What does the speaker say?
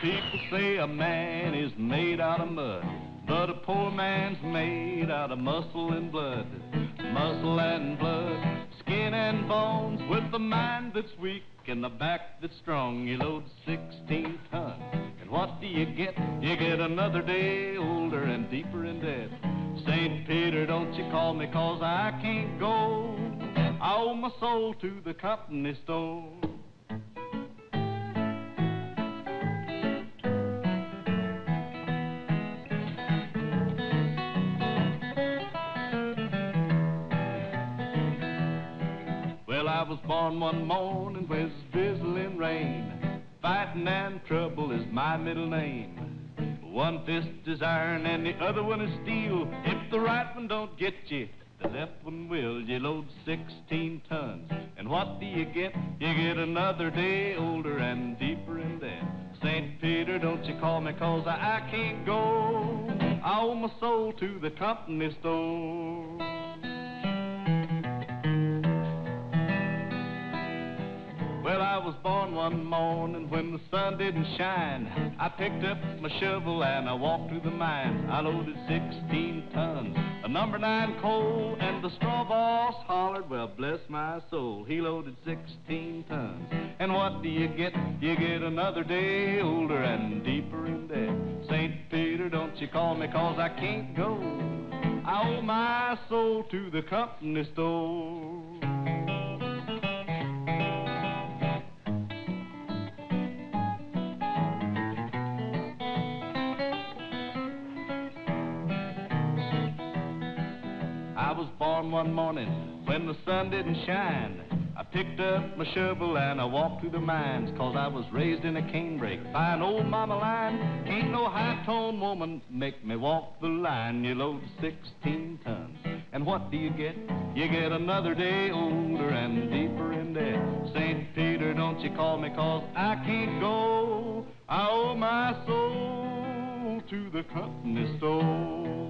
People say a man is made out of mud, but a poor man's made out of muscle and blood. Muscle and blood, skin and bones, with a mind that's weak and a back that's strong. You load 16 tons, and what do you get? You get another day older and deeper in debt. St. Peter, don't you call me, 'cause I can't go. I owe my soul to the company store. Well, I was born one morning when it's drizzling rain. Fighting and trouble is my middle name. One fist is iron and the other one is steel. If the right one don't get you, the left one will. You load 16 tons, and what do you get? You get another day older and deeper in debt. St. Peter, don't you call me, 'cause I can't go. I owe my soul to the company store. Well, I was born one morning when the sun didn't shine. I picked up my shovel and I walked through the mines. I loaded 16 tons, a number 9 coal, and the straw boss hollered, well, bless my soul, he loaded 16 tons. And what do you get? You get another day older and deeper in debt. St. Peter, don't you call me, 'cause I can't go. I owe my soul to the company store. I was born one morning when the sun didn't shine. I picked up my shovel and I walked through the mines, 'cause I was raised in a canebrake by an old mama line. Ain't no high-tone woman make me walk the line. You load 16 tons, and what do you get? You get another day older and deeper in debt. St. Peter, don't you call me, 'cause I can't go. I owe my soul to the company store.